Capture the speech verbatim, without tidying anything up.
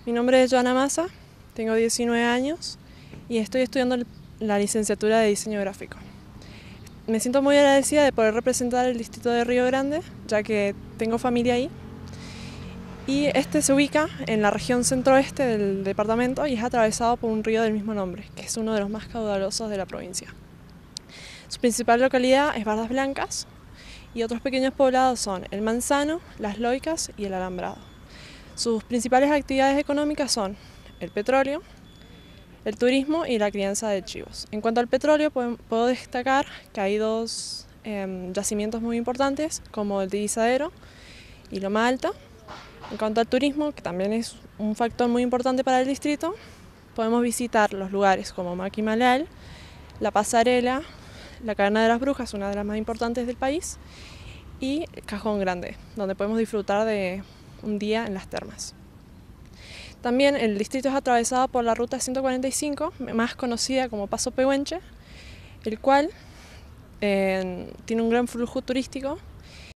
Mi nombre es Joana Massa, tengo diecinueve años y estoy estudiando la licenciatura de diseño gráfico. Me siento muy agradecida de poder representar el distrito de Río Grande, ya que tengo familia ahí. Y este se ubica en la región centro-oeste del departamento y es atravesado por un río del mismo nombre, que es uno de los más caudalosos de la provincia. Su principal localidad es Bardas Blancas y otros pequeños poblados son El Manzano, Las Loicas y El Alambrado. Sus principales actividades económicas son el petróleo, el turismo y la crianza de chivos. En cuanto al petróleo, puedo destacar que hay dos eh, yacimientos muy importantes, como el Divisadero y Loma Alta. En cuanto al turismo, que también es un factor muy importante para el distrito, podemos visitar los lugares como Maquimalal, La Pasarela, la Caverna de las Brujas, una de las más importantes del país, y Cajón Grande, donde podemos disfrutar de un día en las termas. También el distrito es atravesado por la ruta ciento cuarenta y cinco, más conocida como Paso Pehuenche, el cual eh, tiene un gran flujo turístico